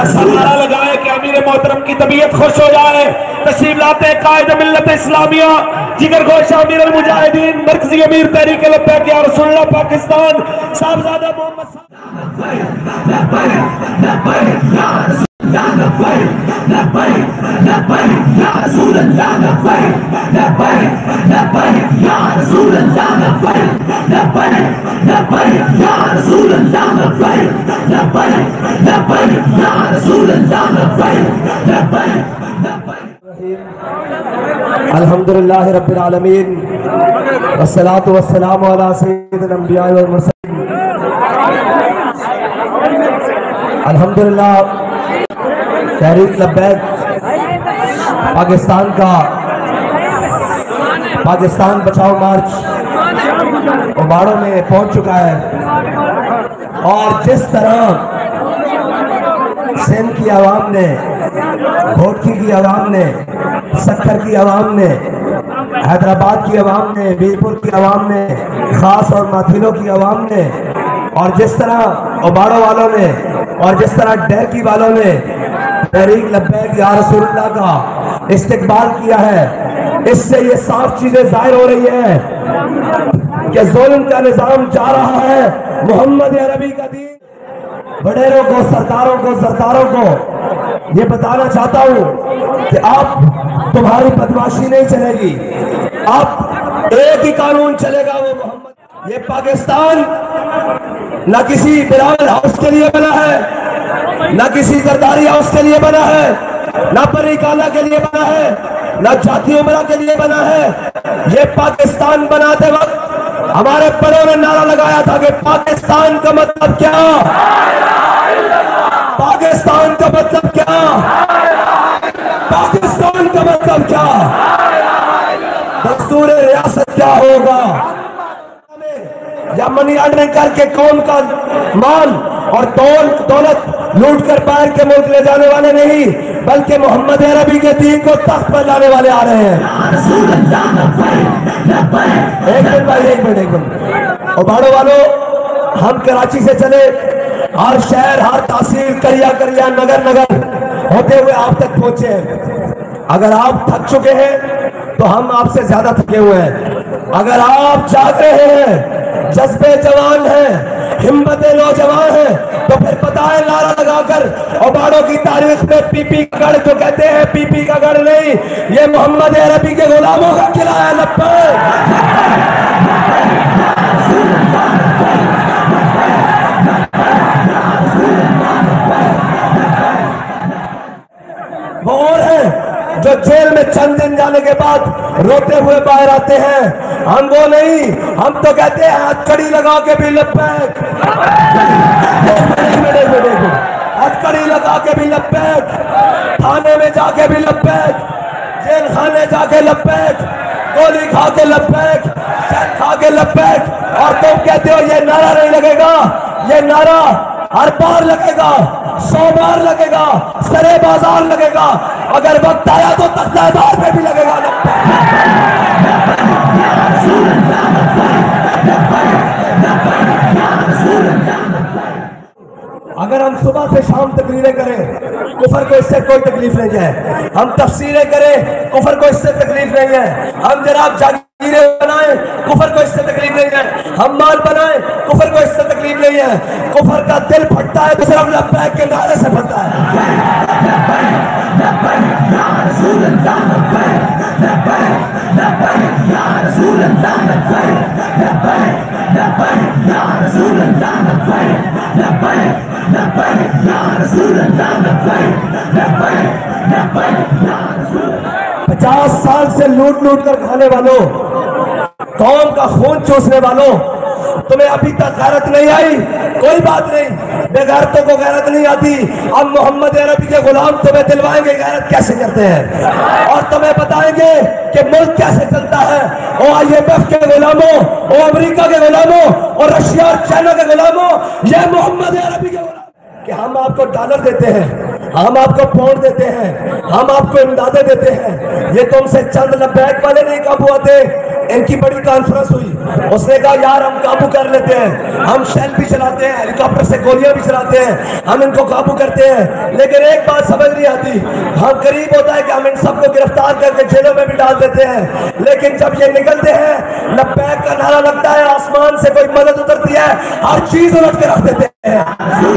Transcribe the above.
ऐसा नारा लगाए कि अमीर मोहतरम की तबीयत खुश हो जाए। तशरीफ लाते हैं कायद मिल्लत इस्लामिया जिगर गोश अमीर अल मुजाहिदीन मरकजी अमीर तहरीक लब्बैक या रसूलुल्लाह पाकिस्तान साहबजादा मोहम्मद अल्हम्दुलिल्लाह रब्बिल आलमीन वस्सलातु वस्सलामु अला सय्यिदिल अंबिया वल मुरसलीन। अल्हम्दुलिल्लाह तहरीक लब्बैक पाकिस्तान बचाओ मार्च उबाड़ों में पहुंच चुका है। और जिस तरह सिंध की आवाम ने, घोटकी की आवाम ने, सक्खर की आवाम ने, हैदराबाद की आवाम ने, मीरपुर की आवाम ने, खास और माथिलों की आवाम ने, और जिस तरह उबाड़ो वालों ने और जिस तरह डैकी वालों ने तहरीक लब्बैक या रसूलुल्लाह का इस्तिकबाल किया है, इससे ये साफ चीजें जाहिर हो रही है कि जुल्म का निजाम जा रहा है। मोहम्मद अरबी का दीन बड़ेरों को, सरदारों को, जरदारों को ये बताना चाहता हूं कि आप तुम्हारी बदमाशी नहीं चलेगी, अब एक ही कानून चलेगा, वो मोहम्मद। ये पाकिस्तान न किसी बिलावल हाउस के लिए बना है, न किसी जरदारी हाउस के लिए बना है, न परी काला के लिए बना है, न जाति उमरा के लिए बना है। ये पाकिस्तान बनाते वक्त हमारे बड़ों ने नारा लगाया था कि पाकिस्तान का मतलब क्या, पाकिस्तान का मतलब क्या, पाकिस्तान का मतलब क्या, दस्तूर रियासत क्या होगा, या मनी लॉन्ड्रिंग करके कौम का माल और दौलत लूट कर बाहर के मुल्क ले जाने वाले नहीं, बल्कि मोहम्मद अरबी के दीन को तख्त पर लाने वाले आ रहे हैं। एक मिनट उबाड़ो वालों, हम कराची से चले, हर शहर, हर तहसील, करिया करिया, नगर नगर होते हुए आप तक पहुंचे हैं। अगर आप थक चुके हैं तो हम आपसे ज्यादा थके हुए हैं। अगर आप जाग रहे हैं, जज्बे जवान हैं, हिम्मतें नौजवान हैं, तो फिर पता है नारा लगाकर उबाड़ों की तारीख में पीपी का गढ़ जो कहते हैं, पीपी का गढ़ नहीं, ये मोहम्मद अरबी के गुलामों का किला है। वो और है जो जेल में चंद दिन जाने के बाद रोते हुए बाहर आते हैं, हम वो नहीं। हम तो कहते हैं हथकड़ी लगा के भी लब्बैक, हथकड़ी लगा के भी लब्बैक, थाने में जाके भी लब्बैक, जेल खाने जाके लब्बैक, गोली खा के लब्बैक, शहद खा के लब्बैक। और तुम कहते हो ये नारा नहीं लगेगा, ये नारा हर बार लगेगा, 100 बार लगेगा, सरे बाजार लगेगा, अगर वक्त आया तो तख्तादार पे भी लगेगा। अगर हम सुबह से शाम तकरीरें करें, कुफर को इससे कोई तकलीफ नहीं है। हम तफसीरें करें, कुफर को इससे तकलीफ नहीं है। हम जनाब जागीरें बनाएं, कुफर को इससे तकलीफ नहीं है। हम माल बनाएं, कुफर को इससे तकलीफ नहीं है। कुफर का दिल फटता है तो सिर्फ लब्बैक के नारे से फटता है। पचास साल से लूट लूट कर खाने वालों, कौम का खून चूसने वालों, तुम्हें अभी तक गैरत नहीं आई? कोई बात नहीं, बेगैरतों को गैरत नहीं आती। अब मोहम्मद अरबी के गुलाम तुम्हें दिलवाएंगे गैरत कैसे करते हैं, और तुम्हें बताएंगे कि मुल्क कैसे चलता है। ओ IMF के गुलामों, ओ अमेरिका के गुलामों, और रशिया और चाइना के गुलामों, ये मोहम्मद अरबी के गुलाम कि हम आपको डॉलर देते हैं, हम आपको पाउंड देते हैं, हम आपको इमदादें देते हैं। ये तुमसे चंद लब्बैक वाले नहीं काबू आते, इनकी बड़ी कॉन्फ्रेंस हुई। उसने कहा यार हम काबू कर लेते हैं, हम शेल भी चलाते हैं, हेलीकॉप्टर से गोलियां भी चलाते हैं, हम इनको काबू करते हैं। लेकिन एक बात समझ नहीं आती, हम करीब होता है कि हम इन सबको गिरफ्तार करके जेलों में भी डाल देते हैं, लेकिन जब ये निकलते हैं लब्बैक का नारा लगता है, आसमान से कोई मदद उतरती है, हर चीज उलट के रख देते हैं।